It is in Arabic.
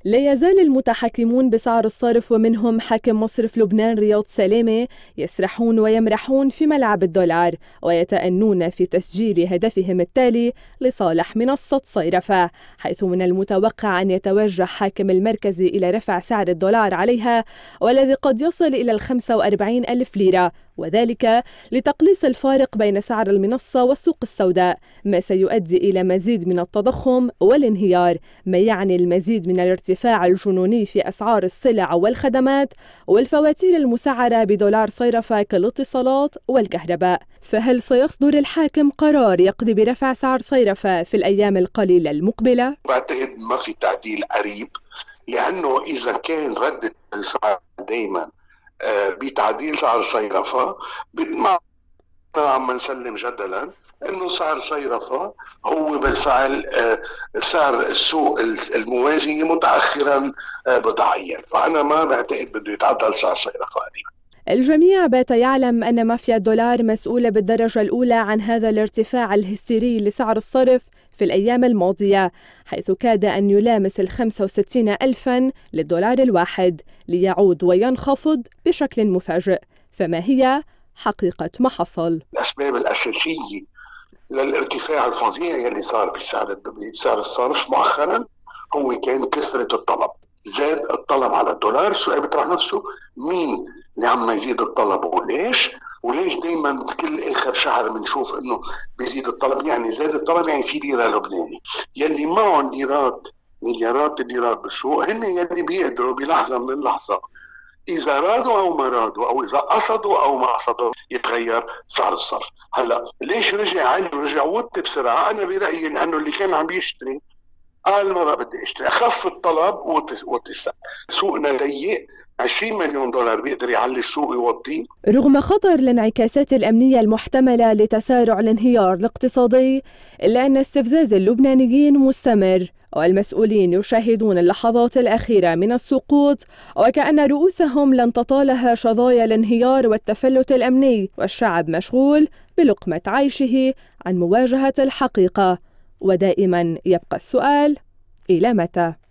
لا يزال المتحكمون بسعر الصرف ومنهم حاكم مصرف لبنان رياض سلامة يسرحون ويمرحون في ملعب الدولار ويتأنون في تسجيل هدفهم التالي لصالح منصة صيرفة، حيث من المتوقع أن يتوجه حاكم المركز إلى رفع سعر الدولار عليها والذي قد يصل إلى 45 ألف ليرة، وذلك لتقليص الفارق بين سعر المنصة والسوق السوداء، ما سيؤدي إلى مزيد من التضخم والانهيار، ما يعني المزيد من الارتفاع الجنوني في أسعار السلع والخدمات والفواتير المسعرة بدولار صيرفة كالاتصالات والكهرباء. فهل سيصدر الحاكم قرار يقضي برفع سعر صيرفة في الأيام القليلة المقبلة؟ بعتقد ما في تعديل قريب، لأنه إذا كان ردة الفعل دايما بتعديل سعر صيرفة، عم نسلم جدلا انه سعر صيرفة هو بالفعل سعر السوق الموازي متاخرا بضعيا، فانا ما بعتقد بده يتعدل سعر صيرفة قريبا. الجميع بات يعلم أن مافيا الدولار مسؤولة بالدرجة الأولى عن هذا الارتفاع الهستيري لسعر الصرف في الأيام الماضية، حيث كاد أن يلامس 65 ألفاً للدولار الواحد ليعود وينخفض بشكل مفاجئ. فما هي حقيقة ما حصل؟ الأسباب الأساسية للارتفاع الفظيع يلي صار بسعر الصرف مؤخرا هو كان كثرة الطلب. زاد الطلب على الدولار، السؤال بيطرح نفسه مين اللي عم يزيد الطلب وليش دايما كل اخر شهر بنشوف انه بيزيد الطلب. يعني زاد الطلب يعني في ليره لبناني، يلي معهم ليرات مليارات الليرات بالسوق هن يلي بيقدروا بلحظه من اللحظات إذا رادوا أو ما رادوا أو إذا قصدوا أو ما قصدوا يتغير سعر الصرف. هلا ليش رجع عالي ورجع وطي بسرعة؟ أنا برأيي لأنه اللي كان عم يشتري قال ما بدي اشتري، اخف الطلب وطي السعر. سوقنا ضيق، 20 مليون دولار بيقدر يعلي السوق ويوطيه. رغم خطر الانعكاسات الأمنية المحتملة لتسارع الانهيار الاقتصادي، إلا أن استفزاز اللبنانيين مستمر والمسؤولين يشاهدون اللحظات الأخيرة من السقوط وكأن رؤوسهم لن تطالها شظايا الانهيار والتفلت الأمني، والشعب مشغول بلقمة عيشه عن مواجهة الحقيقة. ودائما يبقى السؤال: إلى متى؟